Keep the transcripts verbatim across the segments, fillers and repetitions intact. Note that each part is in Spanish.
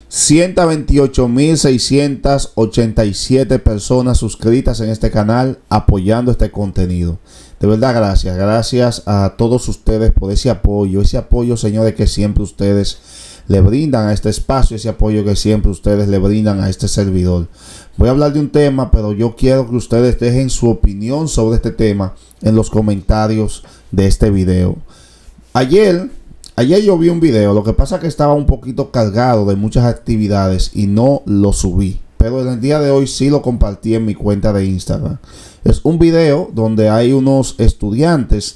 ciento veintiocho mil seiscientas ochenta y siete personas suscritas en este canal apoyando este contenido. De verdad, gracias. Gracias a todos ustedes por ese apoyo. Ese apoyo, señores, que siempre ustedes le brindan a este espacio. Ese apoyo que siempre ustedes le brindan a este servidor. Voy a hablar de un tema, pero yo quiero que ustedes dejen su opinión sobre este tema en los comentarios de este video. Ayer... Ayer yo vi un video, lo que pasa es que estaba un poquito cargado de muchas actividades y no lo subí. Pero en el día de hoy sí lo compartí en mi cuenta de Instagram. Es un video donde hay unos estudiantes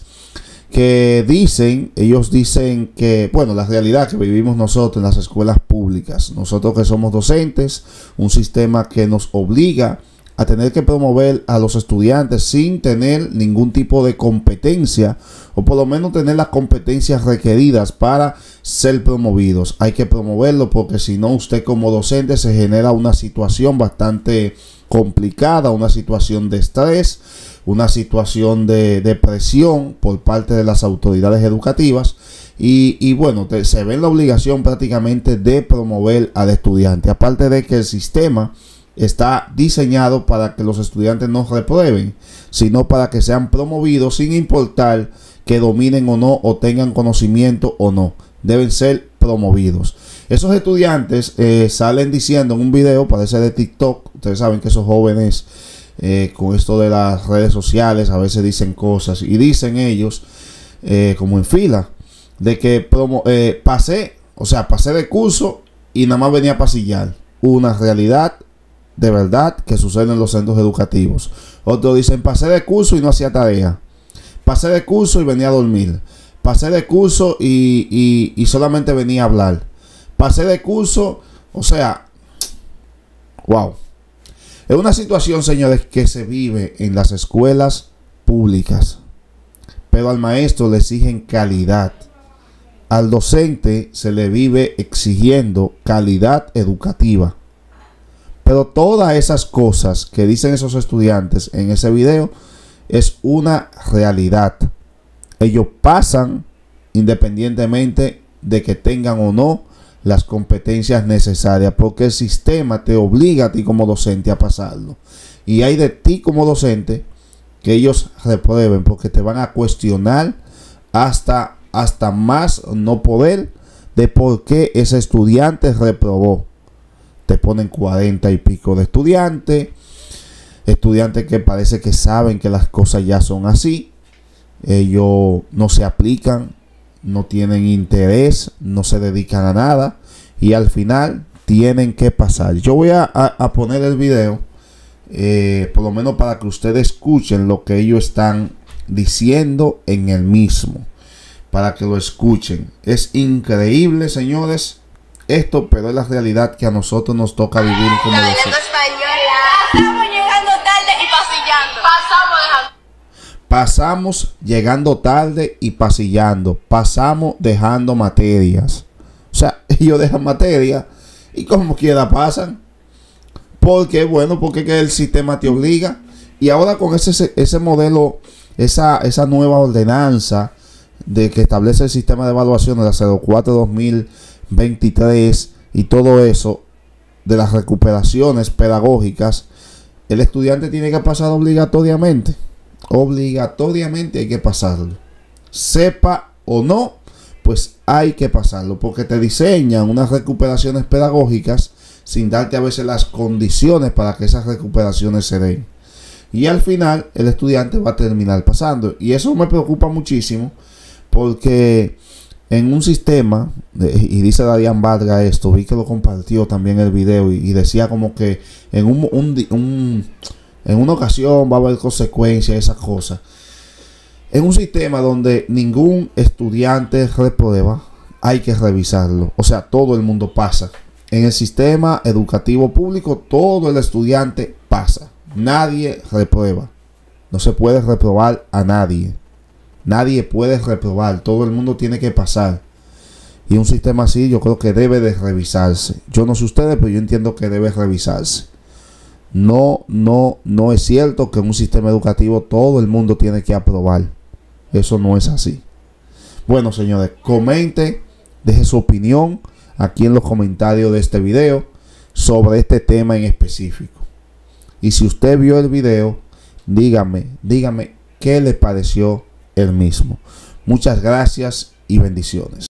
que dicen, ellos dicen que, bueno, la realidad que vivimos nosotros en las escuelas públicas. Nosotros que somos docentes, un sistema que nos obliga a tener que promover a los estudiantes sin tener ningún tipo de competencia, o por lo menos tener las competencias requeridas para ser promovidos. Hay que promoverlo porque si no, usted como docente se genera una situación bastante complicada, una situación de estrés, una situación de, de presión por parte de las autoridades educativas. Y, y bueno, te, se ve en la obligación prácticamente de promover al estudiante. Aparte de que el sistema está diseñado para que los estudiantes no reprueben, sino para que sean promovidos sin importar que dominen o no, o tengan conocimiento o no. Deben ser promovidos. Esos estudiantes eh, salen diciendo en un video, parece de TikTok. Ustedes saben que esos jóvenes eh, con esto de las redes sociales a veces dicen cosas, y dicen ellos eh, como en fila de que promo, eh, pasé, o sea, pasé de curso y nada más venía a pasillar. Una realidad de verdad que sucede en los centros educativos. Otros dicen, pasé de curso y no hacía tarea. Pasé de curso y venía a dormir. Pasé de curso y, y, y solamente venía a hablar. Pasé de curso, o sea, wow. Es una situación, señores, que se vive en las escuelas públicas. Pero al maestro le exigen calidad. Al docente se le vive exigiendo calidad educativa. Pero todas esas cosas que dicen esos estudiantes en ese video es una realidad. Ellos pasan independientemente de que tengan o no las competencias necesarias, porque el sistema te obliga a ti como docente a pasarlo. Y hay de ti como docente que ellos reprueben, porque te van a cuestionar hasta, hasta más no poder de por qué ese estudiante reprobó. Te ponen cuarenta y pico de estudiantes, estudiantes que parece que saben que las cosas ya son así. Ellos no se aplican, no tienen interés, no se dedican a nada y al final tienen que pasar. Yo voy a, a, a poner el video, eh, por lo menos para que ustedes escuchen lo que ellos están diciendo en el mismo, para que lo escuchen. Es increíble, señores, esto, pero es la realidad que a nosotros nos toca vivir como docentes. Pasamos llegando tarde y pasillando. Pasamos dejando. Pasamos llegando tarde y pasillando. Pasamos dejando materias. O sea, ellos dejan materias y como quiera pasan. Porque, bueno, porque que el sistema te obliga. Y ahora con ese, ese modelo, esa, esa nueva ordenanza de que establece el sistema de evaluación de la cero cuatro dos mil veintitrés y todo eso de las recuperaciones pedagógicas, el estudiante tiene que pasar obligatoriamente. Obligatoriamente hay que pasarlo. Sepa o no, pues hay que pasarlo, porque te diseñan unas recuperaciones pedagógicas sin darte a veces las condiciones para que esas recuperaciones se den. Y al final el estudiante va a terminar pasando. Y eso me preocupa muchísimo, porque en un sistema, y dice Darían Vargas esto, vi que lo compartió también el video, y, y decía como que en un, un, un en una ocasión va a haber consecuencias, esas cosas. En un sistema donde ningún estudiante reprueba, hay que revisarlo. O sea, todo el mundo pasa. En el sistema educativo público, todo el estudiante pasa. Nadie reprueba. No se puede reprobar a nadie. Nadie puede reprobar, todo el mundo tiene que pasar. Y un sistema así yo creo que debe de revisarse. Yo no sé ustedes, pero yo entiendo que debe revisarse. No, no, no es cierto que en un sistema educativo todo el mundo tiene que aprobar. Eso no es así. Bueno, señores, comente, deje su opinión. aquí en los comentarios de este video sobre este tema en específico. Y si usted vio el video, dígame, dígame qué le pareció el mismo. Muchas gracias y bendiciones.